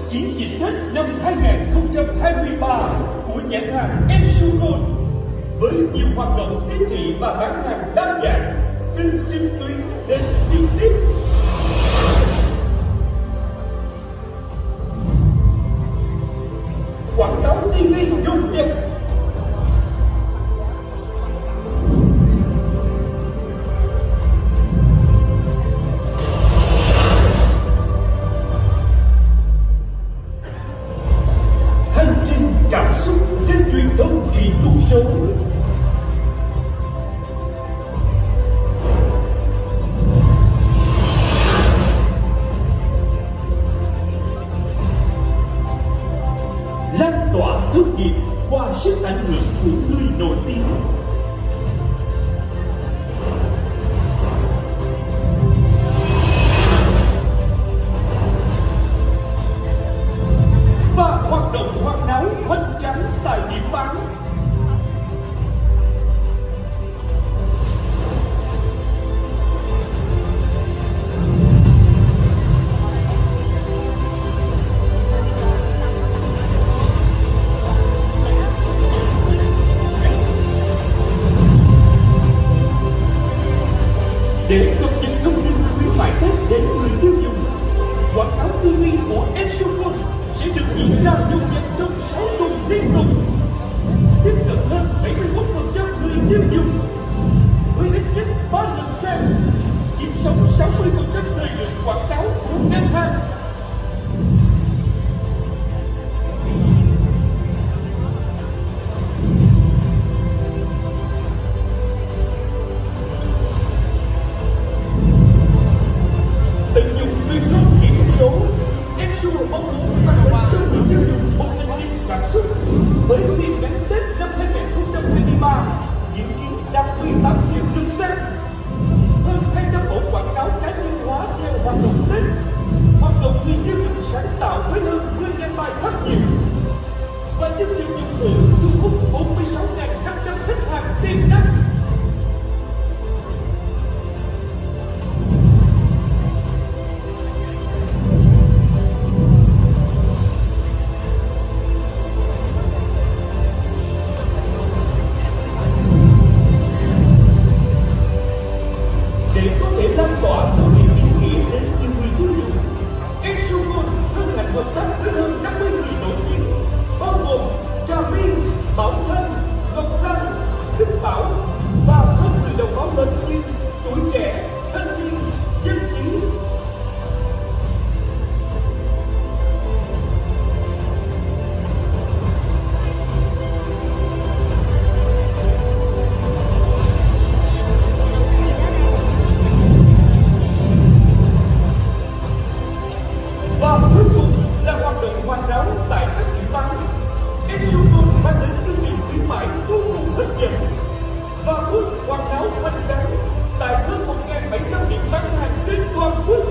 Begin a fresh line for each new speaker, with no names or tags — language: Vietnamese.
chiến dịch Tết năm 2023 của nhãn hàng Ensugon với nhiều hoạt động tiếp thị và bán hàng đa dạng, từ trực tuyến đến trực tiếp. Quảng cáo TV dồn dập, hành trình cảm xúc trên truyền thông kỹ thuật số. Lan tỏa thông điệp qua sức ảnh hưởng của người nổi tiếng. Và hoạt động hoạt náo hoành tráng tại điểm bán. Để cập nhật thông tin khuyến mại Tết đến người tiêu dùng, quảng cáo TV của Ensugon sẽ được diễn ra dồn dập trong 6 tuần liên tục. Tiếp cận hơn 71% người tiêu dùng với ít nhất 3 lần xem, chiếm sống 60% thời lượng quảng cáo của ngân hàng. Tận dụng truyền thông kỹ thuật số, Ensugon mong muốn mang đến cho người tiêu dùng một hành trình cảm xúc với phim ngắn Tết năm 2023 dự kiến đạt 18 triệu lượt xem, hơn 200 mẫu quảng cáo cá nhân hóa theo hoạt động Tết, hoạt động vì tiêu dùng sáng tạo với hơn 10.000 bài tham dự và chương trình dùng thưởng thu hút 46.500 khách hàng tiềm năng. Để có thể lan tỏa thông điệp ý nghĩa đến nhiều người tiêu dùng, Ensugon hân hạnh hợp tác với hơn 50 người nổi tiếng, bao gồm Trà My, Bảo Thanh, Ngọc Lan, Đức Bảo và hơn người đầu báo lớn như Tuổi Trẻ, Thanh Niên, Dân Trí. Và cuối cùng là hoạt động hoàn đáo tại các điểm bán. Ensugon mang đến chương trình khuyến mãi vô cùng hấp dẫn và bước hoàn đáo hoành tráng tại hơn 1.700 điểm bán hàng trên toàn quốc.